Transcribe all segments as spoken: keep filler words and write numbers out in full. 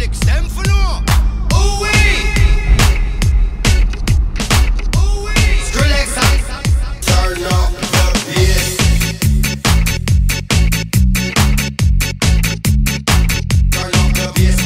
Alex, them for no. Ooh wee. Ooh wee. Skrillex, turn up the bass. Turn up the bass.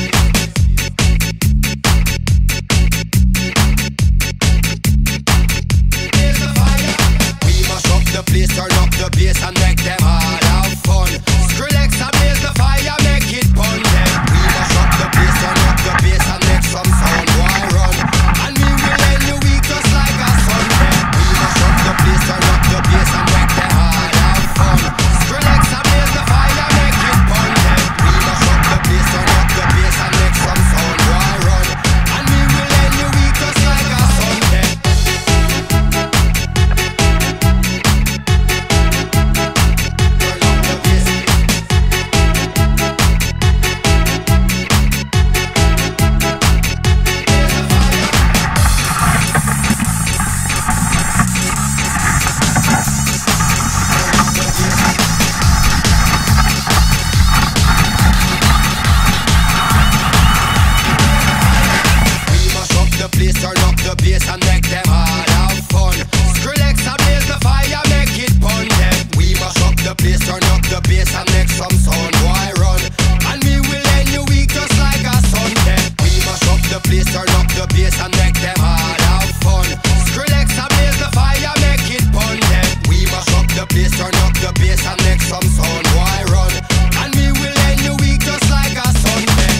Here's the fire. We mash up the place, turn up the bass and make them all have fun. Skrillex, ablaze the fire, make it burn them. We mash up the place, turn up the bass and make some sound, why run? And we will end the week just like a Sunday. We mash up the place, turn up the bass and make them all have fun. Skrillex, ablaze the fire, make it burn them. We mash up the place, turn up the bass and make some sound, why run? And we will end the week just like a Sunday. Turn up the bass and make them all have fun. Skrillex, ablaze the fire, make it burn them. We mash up the place, turn up the bass and make some sound, why run? And we will end the week just like a Sunday. We mash up the place, turn up the bass and make them all have fun. Skrillex, ablaze the fire, make it burn them. We mash up the place, turn up the bass and make some sound, why run? And we will end the week just like a Sunday.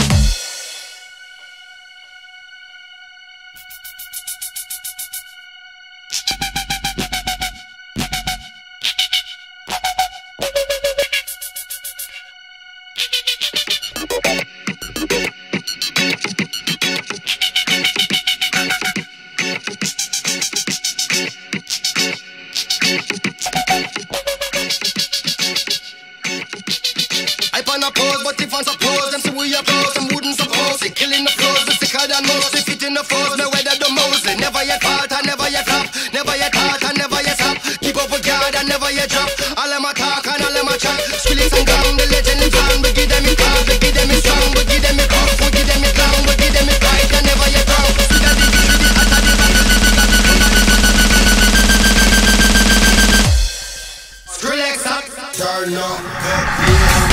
I pan a pose, but if I'm suppose, them see we applause, them wouldn't suppose it. Killing the flows, the sicker than most. They fit in the foes, no weather the most. They never yet fault and never yet flop. Never yet halt and never yet stop. Keep up with God and never yet drop. All them a talk and all them a chat. Skrillex and gang, the legend lives on. We give them it hard, we give them it strong. We give them it rough, we give them it long. We give them it right and never yet wrong. See that they give it hotter than Skrillex up, turn up the bass.